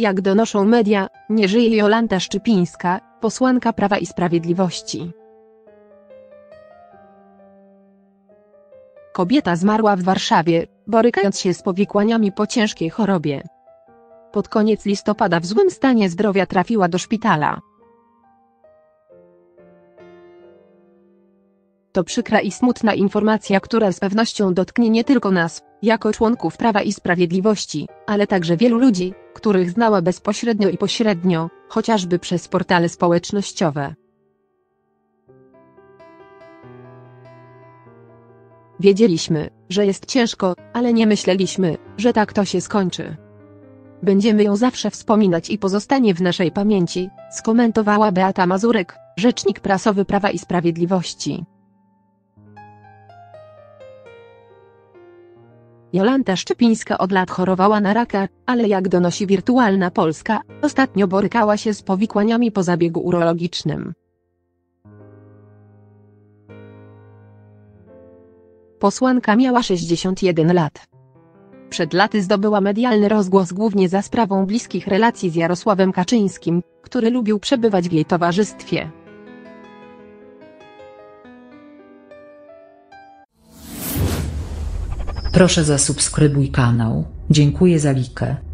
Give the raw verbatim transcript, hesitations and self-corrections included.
Jak donoszą media, nie żyje Jolanta Szczypińska, posłanka Prawa i Sprawiedliwości. Kobieta zmarła w Warszawie, borykając się z powikłaniami po ciężkiej chorobie. Pod koniec listopada w złym stanie zdrowia trafiła do szpitala. To przykra i smutna informacja, która z pewnością dotknie nie tylko nas, jako członków Prawa i Sprawiedliwości, ale także wielu ludzi, których znała bezpośrednio i pośrednio, chociażby przez portale społecznościowe. Wiedzieliśmy, że jest ciężko, ale nie myśleliśmy, że tak to się skończy. Będziemy ją zawsze wspominać i pozostanie w naszej pamięci, skomentowała Beata Mazurek, rzecznik prasowy Prawa i Sprawiedliwości. Jolanta Szczypińska od lat chorowała na raka, ale jak donosi Wirtualna Polska, ostatnio borykała się z powikłaniami po zabiegu urologicznym. Posłanka miała sześćdziesiąt jeden lat. Przed laty zdobyła medialny rozgłos głównie za sprawą bliskich relacji z Jarosławem Kaczyńskim, który lubił przebywać w jej towarzystwie. Proszę zasubskrybuj kanał, dziękuję za likę.